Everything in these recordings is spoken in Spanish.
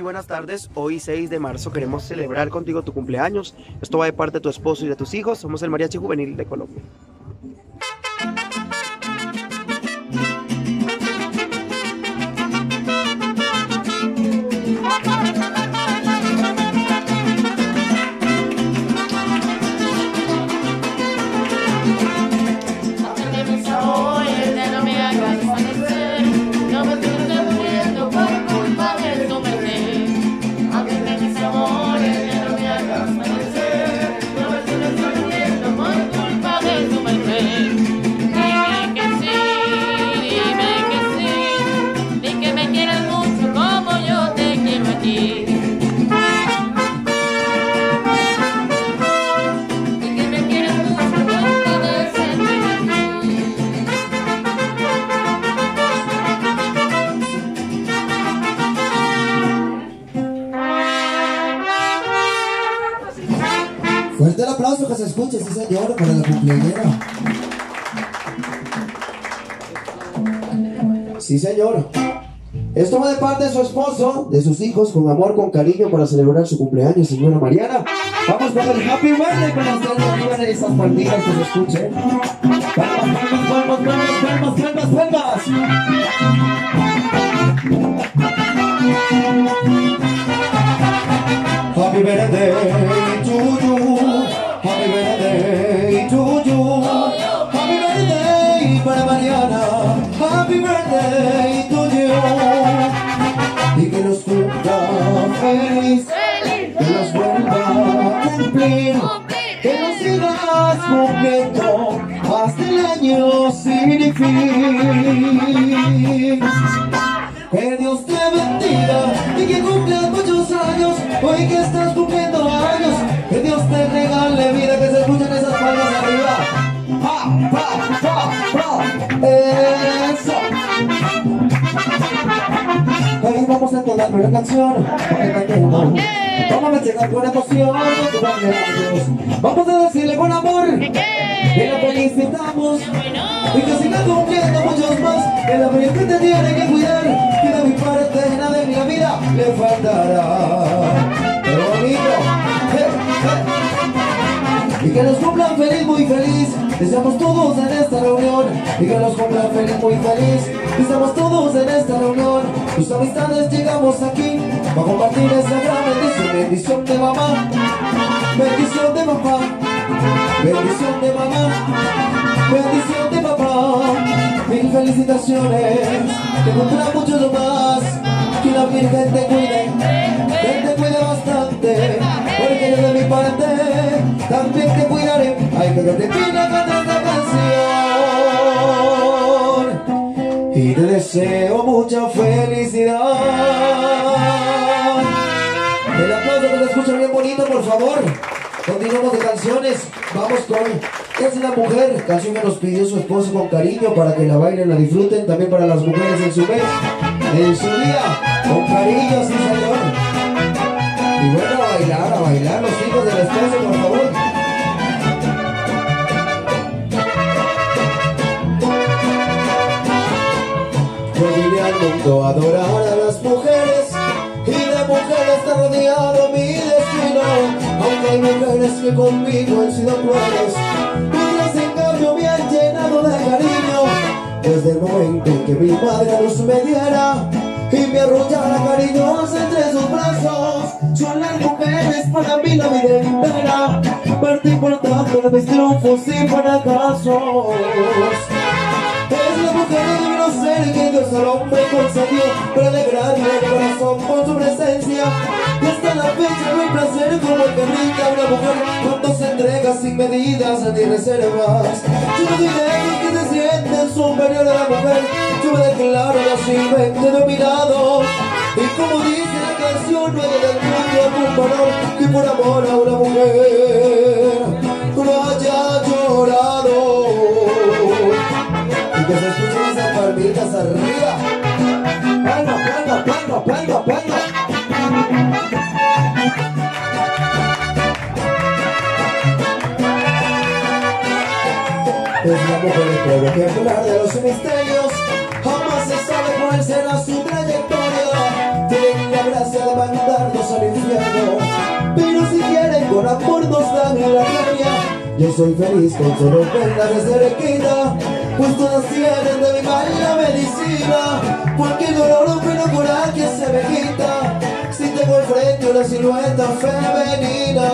buenas tardes. Hoy 6 de marzo queremos celebrar contigo tu cumpleaños. Esto va de parte de tu esposo y de tus hijos. Somos el Mariachi Juvenil de Colombia. Fuerte el aplauso que se escuche, sí señor, para la cumpleañera. Sí señor. Esto va de parte de su esposo, de sus hijos, con amor, con cariño, para celebrar su cumpleaños, señora Mariana. Vamos con el Happy Birthday con las tres arriba en esas palmitas que se escuchen. Palmas, palmas, palmas, palmas, palmas, Happy birthday to you, happy birthday to you, happy birthday para Mariana, happy birthday to you. Y que los cumpla feliz, que los vuelva a cumplir, que nos sigas cumpliendo hasta el año sin fin. Que Dios te bendiga y que cumplas muchos años, hoy que estás cumpliendo años. Que Dios te regale vida, que se escuchen esas palmas arriba. ¡Pa, pa, pa, pa! ¡Eso! Hoy vamos a entonar una canción, porque cantemos. Vamos a llegar con emoción con tu cumpleaños. Vamos a decirle con amor que la felicitamos y que siga cumpliendo muchos más. Que la vida que te tiene que cuidar, que de mi parte nada en la vida le faltará. ¡Qué bonito! Y que nos cumplan feliz, muy feliz. Deseamos todos en esta reunión. Y que nos cumplan feliz, muy feliz. Deseamos todos en esta reunión. Tus amistades llegamos aquí para compartir esta gran bendición. Bendición de mamá, bendición de papá, bendición de mamá, bendición de papá. Mil felicitaciones, que cumplan muchos más. Que la Virgen te cuide, que te cuide bastante. Porque yo de mi parte también te cuidaré. Ay, que yo te pida cantar esta canción. Y te deseo mucha felicidad. El aplauso que se escucha bien bonito, por favor. Continuamos de canciones. Vamos con Es la Mujer, canción que nos pidió su esposo con cariño para que la bailen, la disfruten. También para las mujeres en su mes, en su día, con cariño, sí señor. Y bueno, a bailar los hijos del esposo, por favor. Yo vine al mundo a adorar a las mujeres, y de mujeres está rodeado mi destino. Aunque hay mujeres que conmigo han sido crueles, otras en cambio me han llenado de cariño. Desde el momento en que mi madre a luz me diera y me arrullara cariños entre sus brazos, son las mujeres para mí la vida entera, parte importante de mis triunfos y fracasos. Es la mujer el divino ser que Dios al hombre concedió para alegrarle el corazón con su presencia. Y hasta la fecha no hay placer como el que brinda una mujer cuando se entrega sin medidas ni reservas. Yo no diré que se sienten superior a la mujer, yo me declaro lascivamente dominado. Y como dice la canción, no hay en el mundo algún valor que por amor a una mujer no haya llorado. Y que se escuchen esas palmitas arriba. Palma, palma, palma, palma, palma. Es la mujer el pueblo que hablar de los misterios. Jamás se sabe cuál será su trayectoria. Tiene la gracia de al infierno. Pero si quieren con amor nos dan la gloria. Yo soy feliz con solo verla de cerquita, pues todas tienen de mi mal la medicina. Cualquier dolor o pena por aquí se me quita si tengo al frente una silueta femenina.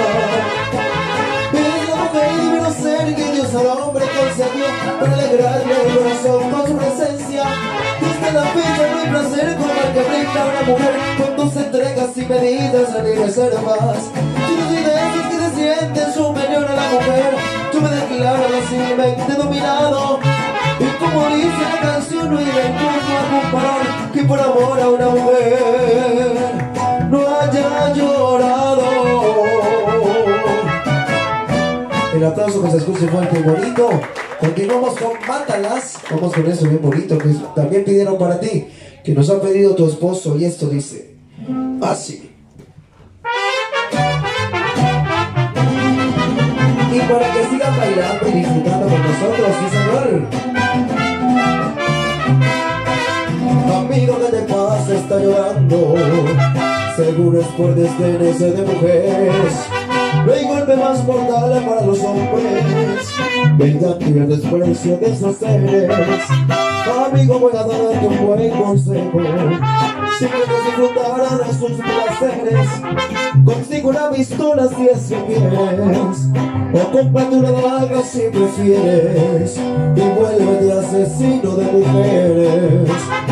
Es la mujer y divino ser que Dios al hombre concedió para alegrarle el corazón con su presencia. Desde la fecha no hay placer como el que brinda una mujer con tus entregas y medidas ni reservas. Yo no soy de esos que se sienten superior a la mujer. Yo me declaro civilmente dominado. Y como dice la canción, no iré nunca a comparar que por amor a una mujer no haya llorado. El aplauso que se escuche fuerte y bonito. Continuamos con Mátalas. Vamos con eso bien bonito que también pidieron para ti, que nos ha pedido tu esposo, y esto dice así. Y para que sigan bailando y disfrutando con nosotros, sí señor. Amigo, ¿qué te pasa? Está llorando. Seguro es por desdenes de mujeres. No hay golpe más mortal para los hombres, venga y el desprecio de esos seres. Amigo, voy a darte un buen consejo. Si quieres disfrutar de sus placeres, consigo una pistola si es que quieres, o cómprate una daga si prefieres, y vuélvete asesino de mujeres.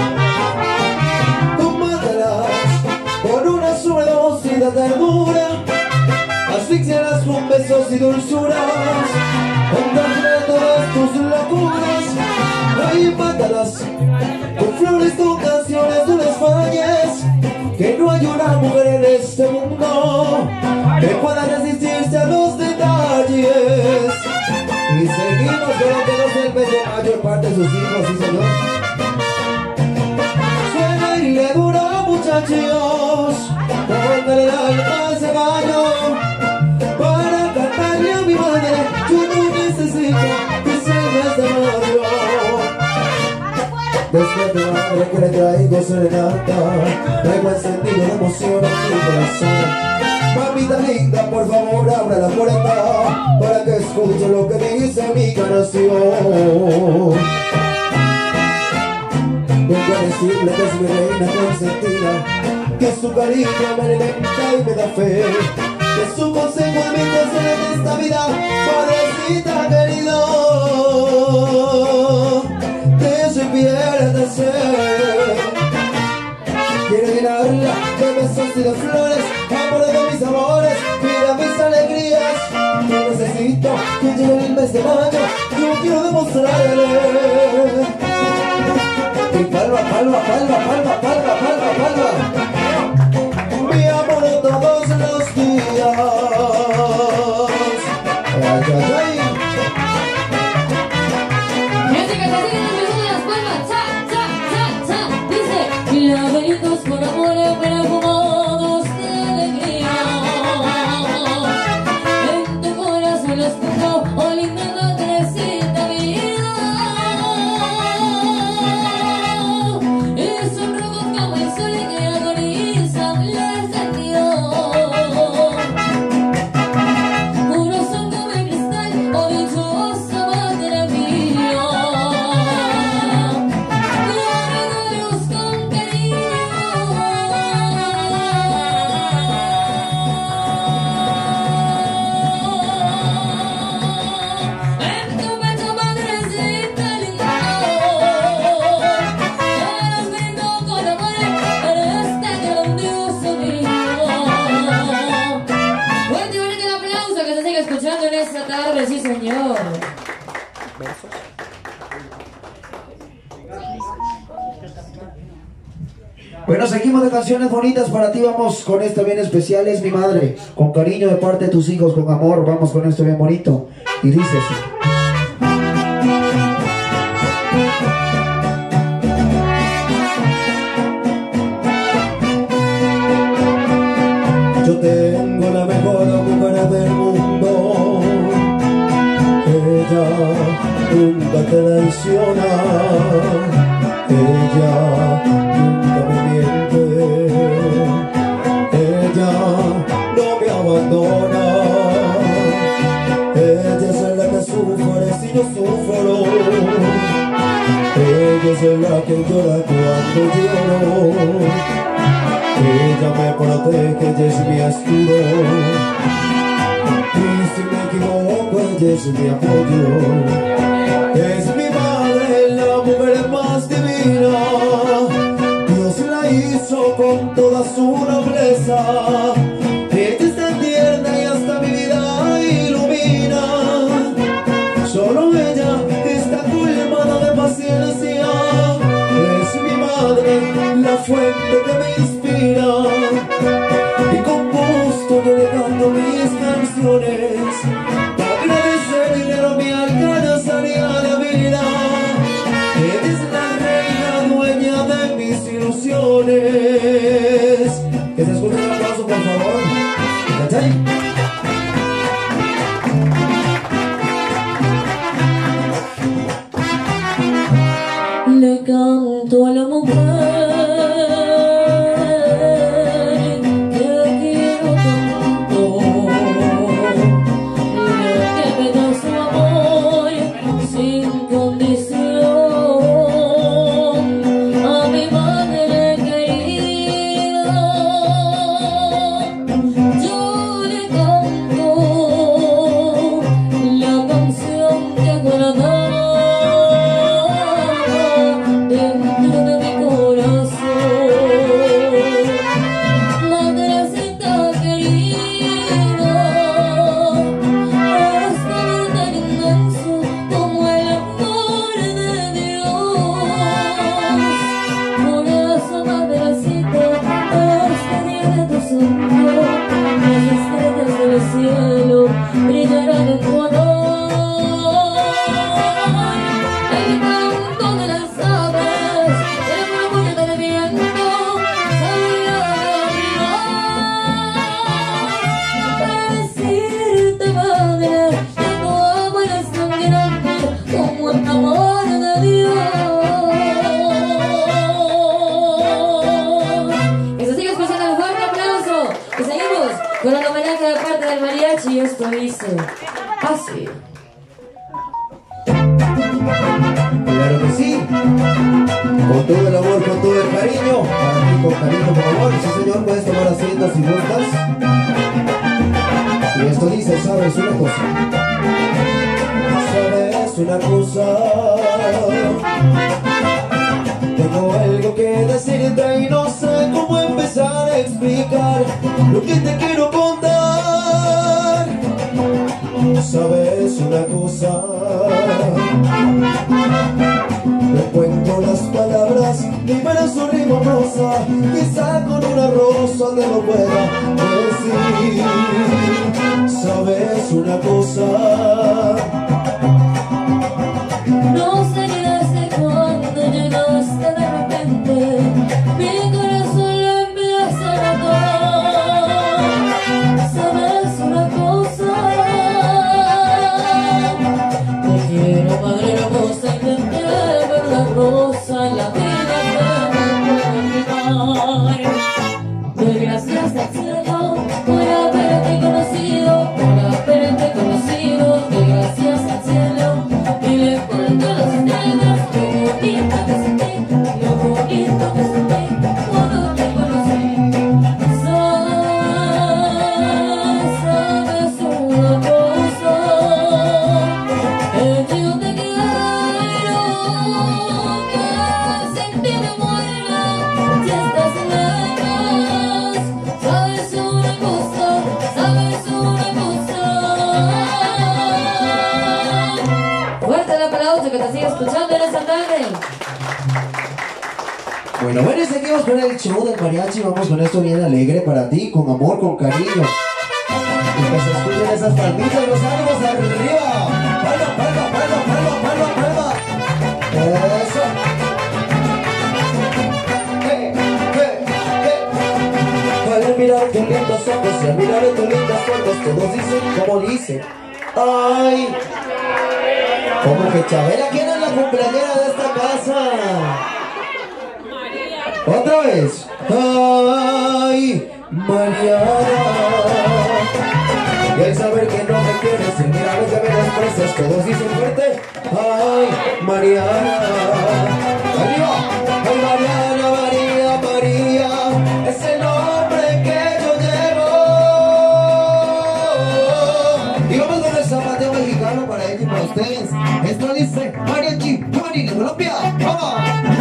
Tú mátalas con una sobredosis de ternura, asfixiarás con besos y dulzuras, contarle todas tus locuras. Ahí mátalas con flores, con canciones, no les falles, que no hay una mujer en este mundo que pueda resistirse a los detalles. Y seguimos con lo que nos el mes de mayo en parte de sus hijos, sí señor. Suena y le dura, muchachos, póngale el alma al caballo. Para cantarle a mi madre, yo no necesito que se me desmayo. Despierte madre que le traigo serenata, traigo encendido de emoción en mi corazón. Mamita linda, por favor abra la puerta para que escuche lo que dice mi canción. Vengo a decirle que es mi reina consentida, que su cariño me alimenta y me da fe, que su consejo es mi consejo en esta vida, padrecita querido. Te pierde ser. Quiero llenarla de besos y de flores, amor de mis amores, mira mis alegrías. Yo necesito que llegue el mes de mayo, yo quiero demostrarle. Y palma, palma, palma, palma, palma, palma, palma. Mi amor todos los días. Ay, ay, ay. Laberintos con amores perfumados de alegría. En tu corazón los pongo, oh linda madrecita mía. Es un rojo como el sol que agonizan las de Dios. Puros son como el cristal, oh dichosa madre mía. Escuchando en esta tarde, sí señor. Bueno, seguimos de canciones bonitas para ti. Vamos con esta bien especial, es mi madre, con cariño de parte de tus hijos, con amor. Vamos con esto bien bonito y dice así. Yo tengo la mejor mujer del mundo, ella nunca te traiciona, ella nunca me miente, llora cuando lloro. Ella me protege, ella es mi escudo. Y si me equivoco, ella es mi apoyo. Es mi madre, la mujer más divina. Dios la hizo con toda su nobleza. Ella es tan tierna y hasta mi vida ilumina. Solo ella está colmada de paciencia. Es mi madre, la fuente que me inspira. Y con gusto yo le canto mis canciones. Para agradecerle a mi alcanzaría la vida. Ella es la reina dueña de mis ilusiones. Que se escuche un aplauso, por favor. ¿Cachai? Le canto a la mujer que quiero tanto, la que me da su amor sin condición, a mi madre querida. Yo le canto la canción que guardaba dentro de mi corazón. Madrecita querida, es tan inmenso como el amor de Dios. Por eso, madrecita, este día de tu santo, las estrellas del cielo brillarán en tu honor. El canto de las aves, el murmullo del viento, sabía para decirte, madre, que tu amor es tan grande como el amor de Dios. Y se sigue escuchando el fuerte aplauso. Y seguimos con un homenaje de parte del mariachi. Y esto dice así. Claro que sí. Con todo el amor, con todo el cariño. Para ti con cariño, por favor. Sí, señor, puedes tomar asiento si gustas. Y esto dice, ¿sabes una cosa? ¿Sabes una cosa? Tengo algo que decirte y no sé cómo empezar a explicar lo que te quiero contar. ¿Sabes una cosa? No encuentro las palabras ni para su rima rosa. Quizá con una rosa te lo pueda decir. ¿Sabes una cosa? No sé ni desde cuándo llegaste de repente, mi corazón lo empieza a latir. ¿Sabes una cosa? Te quiero, madre hermosa, intenté ver la rosa en la vida que me puede quitar. Doy gracias al cielo por haberte conocido, por haberte conocido. Doy gracias al cielo y le cuento a las estrellas lo bonito que sentí, lo bonito que sentí cuando te conocí. Sabes una cosa, que yo te quiero, que sin ti me muero si estás lejos. Sabes una cosa, sabes una cosa. Fuerte el aplauso que te sigue escuchando en esta tarde. Bueno, y seguimos con el show del mariachi. Vamos con esto bien alegre para ti, con amor, con cariño. Y que se escuchen esas palmitas, los ánimos arriba. Palma, palma, palma, palma, palma, palma. Eso. Al mirar tus lindos ojos y al mirar tus lindas fotos, todos dicen como dicen. Ay, como que Chabela, ¿quién es la cumpleañera de esta casa? Otra vez. Ay, Mariana. Y al saber que no me quieres, y mirar que me desprecias, todos dicen fuerte. Ay, Mariana. Arriba. ustedes. Esto dice Mariachi Juvenil de Colombia. ¡Vamos!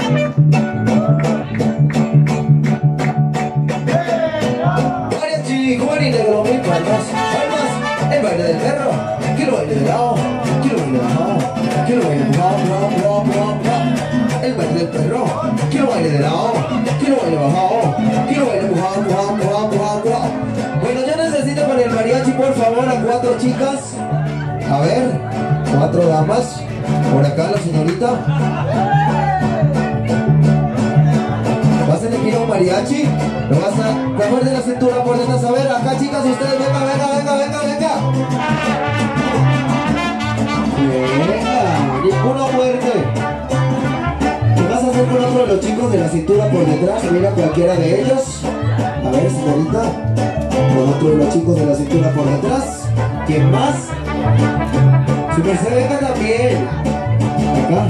Mariachi Juvenil de Colombia. Palmas, palmas. El baile del perro. Quiero baile de lado. Quiero baile de bajado. Quiero baile de bajado. El baile del perro. Quiero baile de lado. Quiero baile bajado. Quiero baile bajado. Bueno, yo necesito con el mariachi, por favor, a 4 chicas. A ver, 4 damas. Por acá la señorita. ¿Vas a elegir un mariachi? ¿Lo vas a coger de la cintura por detrás? A ver, acá chicas, ustedes, venga. Venga, ninguno muerde. ¿Qué vas a hacer con otro de los chicos de la cintura por detrás? Mira cualquiera de ellos. A ver, señorita. Con otro de los chicos de la cintura por detrás. ¿Quién más? Su merced, venga también. Acá.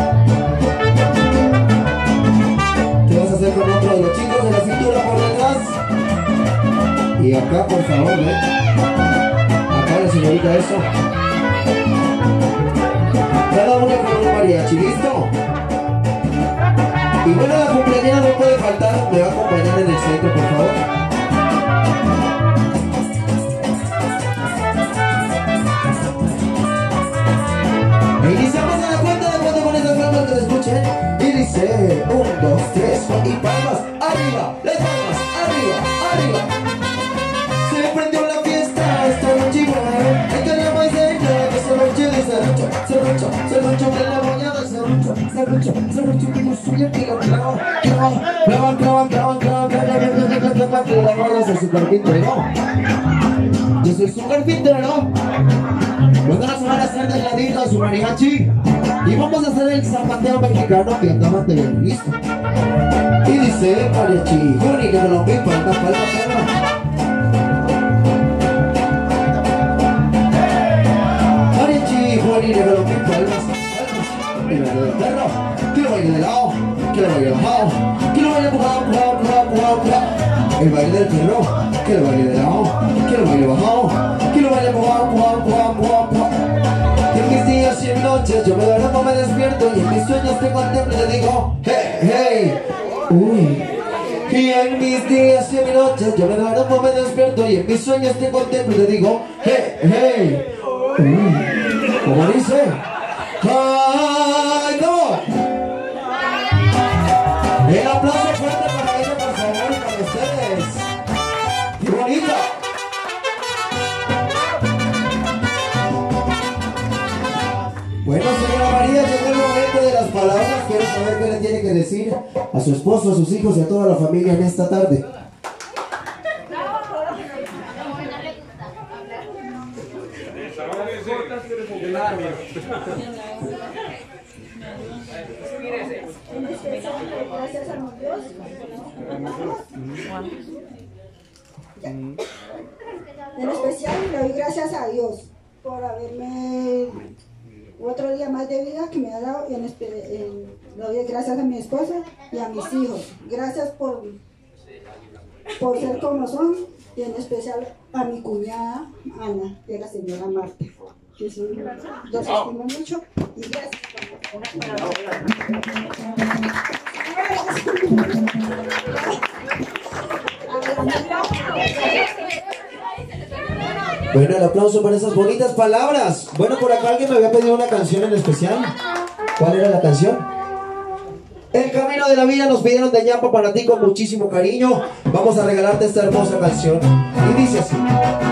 ¿Qué vas a hacer con otro de los chicos de la cintura por detrás? Y acá, por favor, ¿eh? Acá la señorita, eso. Cada una con un mariachi, ¿listo? Y bueno, la cumpleañera no puede faltar. Me va a acompañar en el centro, por favor. Iniciamos a la cuenta de cuando con esas palmas que se escuchen. Y dice 1, 2, 3 y palmas arriba, las palmas arriba. Se prendió la fiesta esta noche igual. El que no más de ella que se noche de serrucho en la mañana, serrucho que no suya que lo clavan. La gorra es su carpintero. Yo soy su carpintero. Luego nos van a hacer del ladito a su mariachi y vamos a hacer el zapateo mexicano que acabas de ver, listo. Y dice mariachi Juvenil de Colombia, palma. Mariachi Juvenil de Colombia, palmas. El baile del perro, quiero baile de lado, quiero baile bajado, quiero baile bajado. El baile del perro, quiero baile de lado, quiero baile bajado, quiero baile bajado. Y en mis días y en noches yo me duermo, me despierto y en mis sueños te contemplo y te digo hey, uy. Y en mis días y en mis noches yo me duermo, me despierto y en mis sueños te contemplo y te digo hey, uy. ¿Cómo dice? ¡Ay, no! El aplauso fuerte para ella, por favor, para ustedes. ¡Qué bonito! Bueno, señora María, llegó el momento de las palabras. Quiero saber qué le tiene que decir a su esposo, a sus hijos y a toda la familia en esta tarde. Gracias a Dios. En especial le doy gracias a Dios por haberme otro día más de vida que me ha dado. Le doy gracias a mi esposa y a mis hijos. Gracias por ser como son, y en especial a mi cuñada Ana y a la señora Marta, que son los estimo mucho, y gracias. Bueno, el aplauso para esas bonitas palabras. Bueno, por acá alguien me había pedido una canción en especial. ¿Cuál era la canción? El camino de la vida. Nos pidieron de Ñapa para ti con muchísimo cariño. Vamos a regalarte esta hermosa canción. Y dice así.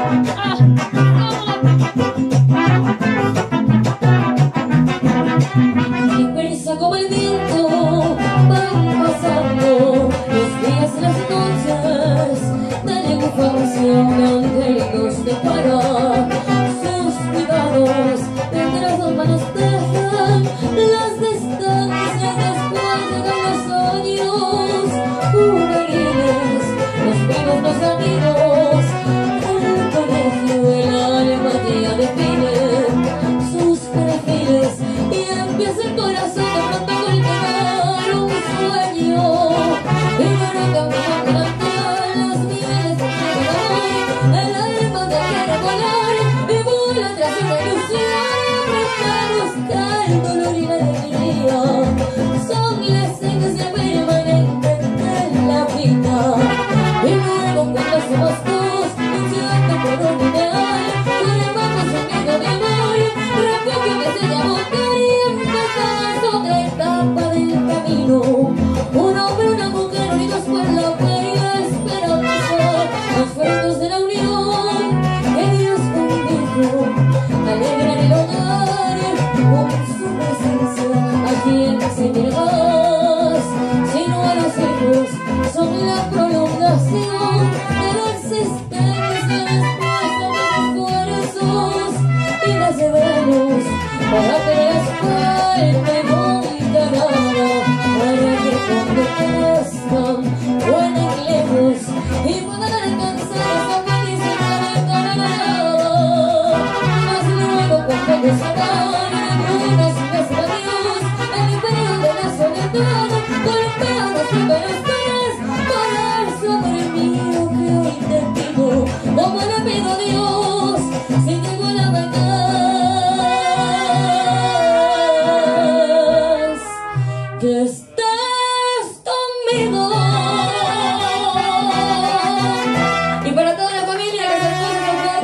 Sin prisa como el viento van pasando los días y las noches. Dale información de angelitos de para sus cuidados. Mientras las manos dejan las distancias después de los años. Juveniles, los primos, los amigos, el colegio, el alma ya definen sus perfiles. Y empieza el corazón de pronto a golpear un sueño. Y no cambia durante las mieles de amor. El alma te quiere volar.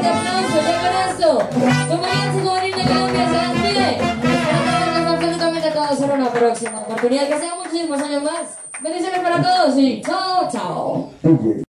fuerte aplauso, ya con esto. Su Mariachi Juvenil de Colombia se despide. Esperando vernos absolutamente a todos en una próxima oportunidad. Que sean muchísimos años más. Bendiciones para todos y chao, chao.